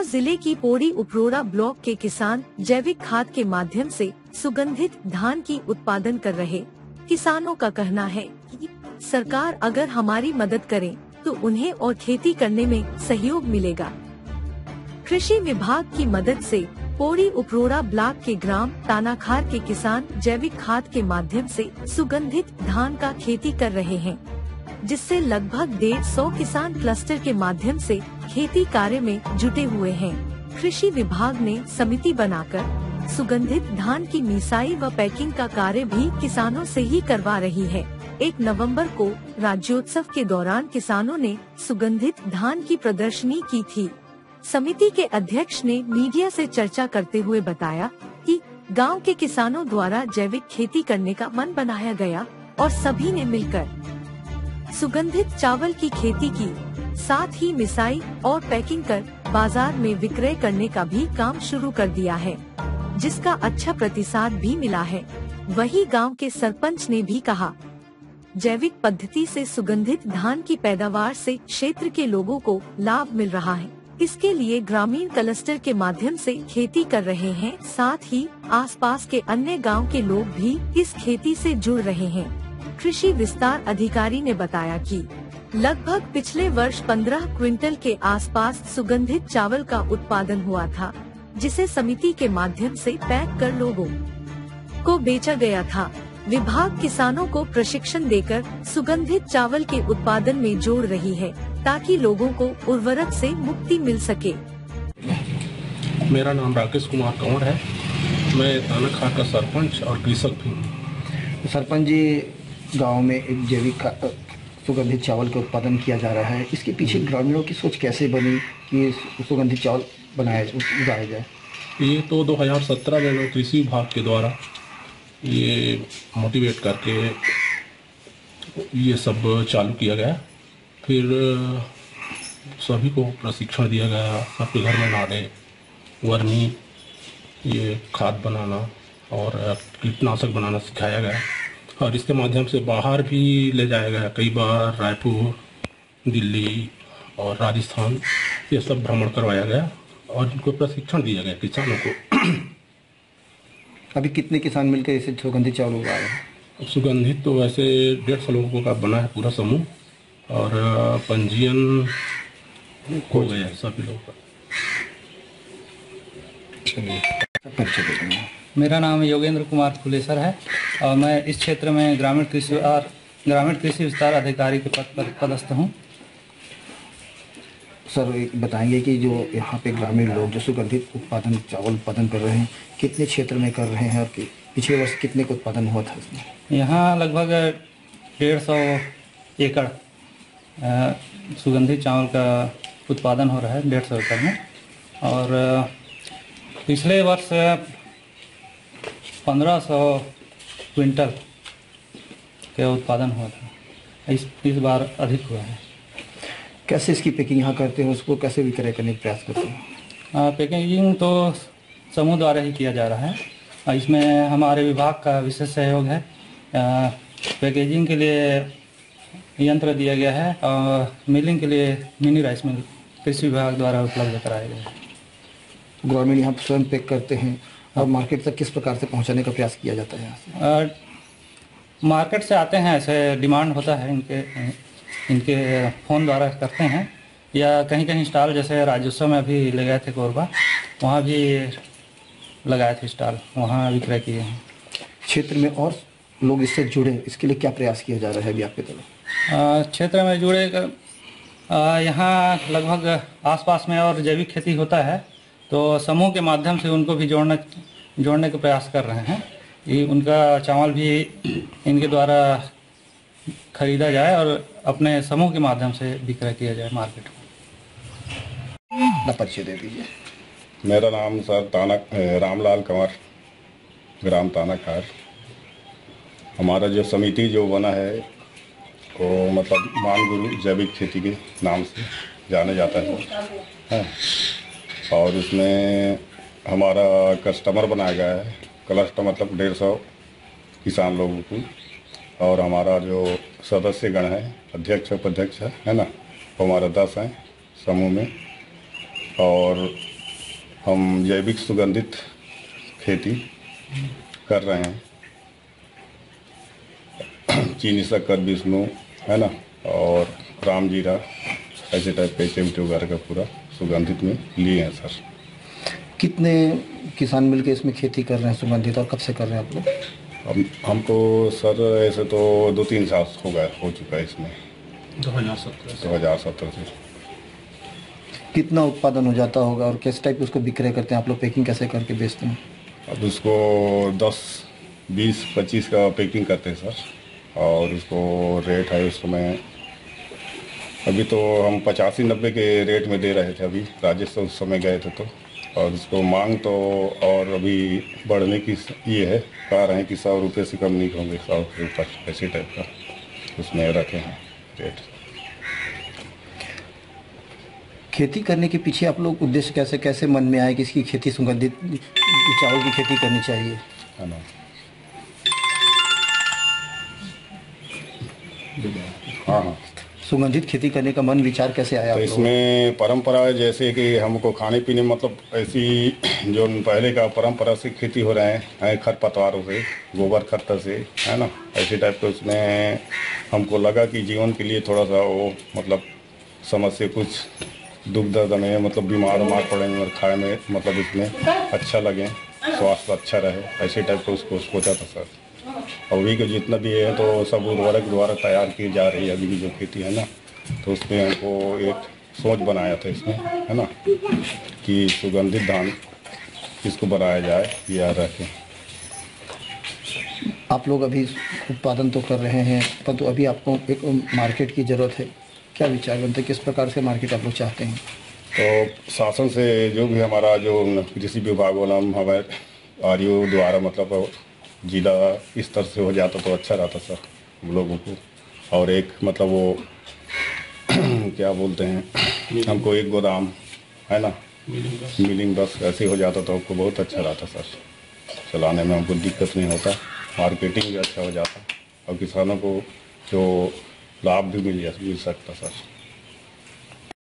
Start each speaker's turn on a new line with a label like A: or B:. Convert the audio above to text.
A: खंडवा जिले की पौड़ी उपरोड़ा ब्लॉक के किसान जैविक खाद के माध्यम से सुगंधित धान की उत्पादन कर रहे किसानों का कहना है कि सरकार अगर हमारी मदद करे तो उन्हें और खेती करने में सहयोग मिलेगा। कृषि विभाग की मदद से पौड़ी उपरोड़ा ब्लॉक के ग्राम तानाखार के किसान जैविक खाद के माध्यम से सुगंधित धान का खेती कर रहे हैं, जिससे लगभग 150 किसान क्लस्टर के माध्यम से खेती कार्य में जुटे हुए हैं। कृषि विभाग ने समिति बनाकर सुगंधित धान की मिसाई व पैकिंग का कार्य भी किसानों से ही करवा रही है। 1 नवंबर को राज्योत्सव के दौरान किसानों ने सुगंधित धान की प्रदर्शनी की थी। समिति के अध्यक्ष ने मीडिया से चर्चा करते हुए बताया कि गांव के किसानों द्वारा जैविक खेती करने का मन बनाया गया और सभी ने मिलकर सुगंधित चावल की खेती की, साथ ही मिसाई और पैकिंग कर बाजार में विक्रय करने का भी काम शुरू कर दिया है, जिसका अच्छा प्रतिसाद भी मिला है। वही गांव के सरपंच ने भी कहा, जैविक पद्धति से सुगंधित धान की पैदावार से क्षेत्र के लोगों को लाभ मिल रहा है। इसके लिए ग्रामीण क्लस्टर के माध्यम से खेती कर रहे हैं, साथ ही आसपास के अन्य गांव के लोग भी इस खेती से जुड़ रहे हैं। कृषि विस्तार अधिकारी ने बताया कि लगभग पिछले वर्ष 15 क्विंटल के आसपास सुगंधित चावल का उत्पादन हुआ था, जिसे समिति के माध्यम से पैक कर लोगों को बेचा गया था। विभाग किसानों को प्रशिक्षण देकर सुगंधित चावल के उत्पादन में जोड़ रही है, ताकि लोगों को उर्वरक से मुक्ति मिल सके।
B: मेरा नाम राकेश कुमार कंवर है। मैं तानाखार का सरपंच और कृषक भी हूँ।
C: सरपंच जी, गांव में एक जैविक सुगंधित चावल का उत्पादन किया जा रहा है, इसके पीछे ग्रामीणों की सोच कैसे बनी कि सुगंधित चावल उगाया जाए?
B: ये तो 2017 में कृषि विभाग के द्वारा ये मोटिवेट करके ये सब चालू किया गया। फिर सभी को प्रशिक्षण दिया गया, सबके घर में नाड़े, वर्मी, ये खाद बनाना और कीटनाशक बनाना सिखाया गया और इसके माध्यम से बाहर भी ले जाया गया। कई बार रायपुर, दिल्ली और राजस्थान ये सब भ्रमण करवाया गया और इनको प्रशिक्षण दिया गया किसानों को।
C: अभी कितने किसान मिलकर इसे सुगंधित चावल उगा रहे हैं?
B: सुगंधित तो वैसे 150 लोगों का बना है पूरा समूह और पंजीयन हो गया है सभी लोगों का।
D: मेरा नाम योगेंद्र कुमार फुलेसर है और मैं इस क्षेत्र में ग्रामीण कृषि विस्तार अधिकारी के पद पर पदस्थ हूँ।
C: सर, बताएंगे कि जो यहाँ पे ग्रामीण लोग जो सुगंधित चावल उत्पादन कर रहे हैं, कितने क्षेत्र में कर रहे हैं और पिछले वर्ष कितने का उत्पादन हुआ था इसमें?
D: यहाँ लगभग 150 एकड़ सुगंधित चावल का उत्पादन हो रहा है, 150 एकड़ में। और पिछले वर्ष 1500 क्विंटल का उत्पादन हुआ था, इस बार अधिक हुआ है।
C: कैसे इसकी पैकिंग यहाँ करते हैं, उसको कैसे विक्रय करने का प्रयास करते हैं?
D: पैकेजिंग तो समूह द्वारा ही किया जा रहा है। इसमें हमारे विभाग का विशेष सहयोग है। पैकेजिंग के लिए यंत्र दिया गया है और मिलिंग के लिए मिनी राइस मिल कृषि विभाग द्वारा उपलब्ध कराया गया है।
C: ग्रामीण यहाँ स्वयं पैक करते हैं और मार्केट तक किस प्रकार से पहुँचाने का प्रयास किया जाता है? यहाँ से
D: मार्केट से आते हैं, ऐसे डिमांड होता है, इनके फ़ोन द्वारा करते हैं, या कहीं कहीं स्टॉल, जैसे राज्योत्सव में अभी ले गए थे कोरबा, वहाँ भी लगाए थे स्टॉल, वहाँ विक्रय किए हैं।
C: क्षेत्र में और लोग इससे जुड़े, इसके लिए क्या प्रयास किया जा रहा है अभी आपके तरफ?
D: क्षेत्र में जुड़े यहाँ लगभग आसपास में और जैविक खेती होता है, तो समूह के माध्यम से उनको भी जोड़ने का प्रयास कर रहे हैं कि उनका चावल भी इनके द्वारा खरीदा जाए और अपने समूह के माध्यम से विक्रय किया जाए मार्केट में।
C: परिचय दे दीजिए।
E: मेरा नाम सर रामलाल कंवर, ग्राम तानाखार। हमारा जो समिति जो बना है वो मतलब मान गुरु जैविक खेती के नाम से जाना जाता है और उसमें हमारा कस्टमर बनाया गया है। क्लस्टर मतलब 150 किसान लोगों को, और हमारा जो सदस्य गण है, अध्यक्ष उपाध्यक्ष है ना, वो हमारा 10 हैं समूह में। और हम जैविक सुगंधित खेती कर रहे हैं। चीनी शक्कर, विष्णु, है ना, और राम जीरा, ऐसे टाइप के चमचे वगैरह का पूरा सुगंधित में लिए हैं सर।
C: कितने किसान मिलकर इसमें खेती कर रहे हैं सुगंधित, और कब से कर रहे हैं आप लोग?
E: हमको सर ऐसे तो 2-3 साल हो चुका है इसमें, 2017 से।
C: कितना उत्पादन हो जाता होगा और किस टाइप उसको विक्रय करते हैं आप लोग? पैकिंग कैसे करके बेचते हैं?
E: अब उसको 10, 20, 25 का पैकिंग करते हैं सर, और उसको रेट है उस समय, अभी तो हम 85-90 के रेट में दे रहे थे अभी, राजस्थान उस समय गए थे तो। और उसको मांग तो और अभी बढ़ने की ये है, कह रहे हैं कि 100 रुपये से कम नहीं होंगे, 100 के ऊपर, ऐसे टाइप का उसमें रखे हैं रेट।
C: खेती करने के पीछे आप लोग उद्देश्य कैसे कैसे मन में आए कि इसकी खेती सुगंधित चावल की खेती करनी चाहिए,
E: है ना? हाँ,
C: सुगंधित खेती करने का मन विचार कैसे आया?
E: तो इसमें परंपरा है, जैसे कि हमको खाने पीने मतलब ऐसी जो पहले का परंपरा से खेती हो रहे हैं खरपतवारों से, गोबर खत्तर से, है ना, ऐसे टाइप के। उसमें हमको लगा कि जीवन के लिए थोड़ा सा वो मतलब समस्या कुछ दुख दर्द में मतलब बीमार पड़ेंगे और खाए में मतलब इसमें अच्छा लगे, स्वास्थ्य अच्छा रहे, ऐसे टाइप का उसको सोचा था सर। और अभी के जितना भी है तो सब उर्वरक द्वारा तैयार की जा रही है अभी की जो खेती है ना, तो उसमें हमको एक सोच बनाया था इसमें, है ना, कि सुगंधित धान किसको बनाया जाए या रखें।
C: आप लोग अभी उत्पादन तो कर रहे हैं, परंतु अभी आपको एक मार्केट की ज़रूरत है। क्या विचार बनते हैं, किस प्रकार से मार्केट आप लोग चाहते हैं?
E: तो शासन से जो भी हमारा जो कृषि विभाग वाला हमारे आरओ द्वारा मतलब जिला स्तर से हो जाता तो अच्छा रहता सर हम लोगों को। और एक मतलब वो क्या बोलते हैं, हमको एक गोदाम, है ना, मिलिंग बस ऐसे हो जाता तो हमको बहुत अच्छा रहता सर, चलाने में हमको दिक्कत नहीं होता, मार्केटिंग भी अच्छा हो जाता और किसानों को जो लाभ भी मिल सकता सर।